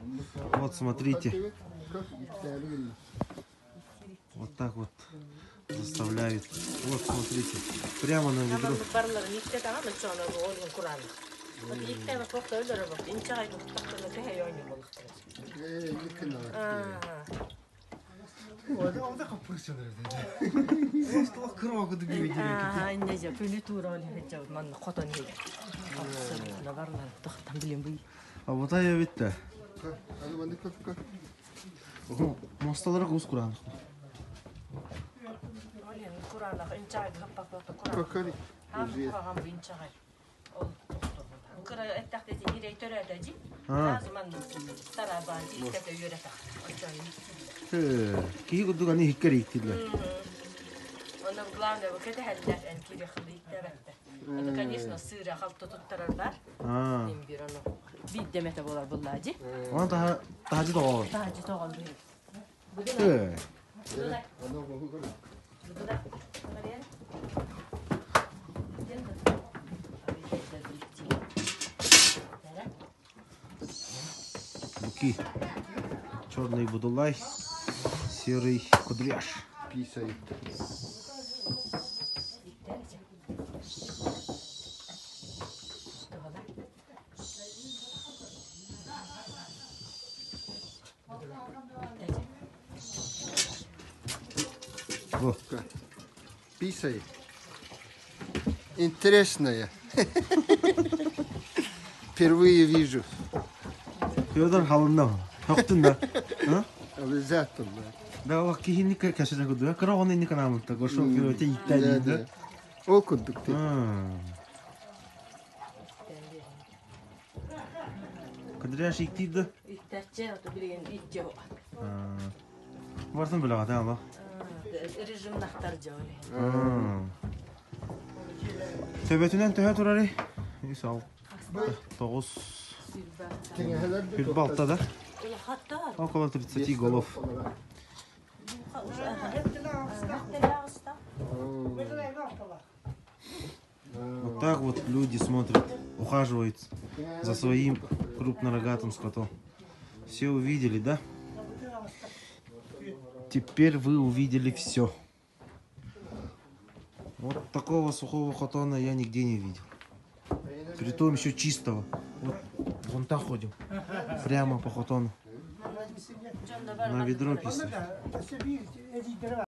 Вот смотрите. Вот так вот заставляют. Вот смотрите. Прямо на ведро. А вот я ведь-то. Мосталар гус куран. كي قد غني هكري كده. أنا بقولنا وكده هلا أنت اللي خليت تبعته. أنا كان يسنا السيرة خلطة تتربى. نبيرنا. بيد متى بقول بالله جي. وأنت تهجي تقول. تهجي تقول به. Буки. Черный будулай, серый кудряш. Писай. Писай. Интересная. Впервые вижу. Федор халынна. Хоктун да. Обязательно. Да, ваки ника кашира куду. Карагоны ника намытта. Гошо кироте иттали да. Окудук ты. Кудряш иттиди. İtterçe o da bilin itçe o. Varsın böyle hadi ama. Rejim naktarca öyle. Töbetinden töhe turari. İsa al. Toğuz. Bir balta da. Около 30 голов. Вот так вот люди смотрят, ухаживают за своим крупнорогатым скотом. Все увидели, да? Теперь вы увидели все. Вот такого сухого хотона я нигде не видел. Притом еще чистого. Вот вон так ходим. Прямо по хотону. На ведро писать.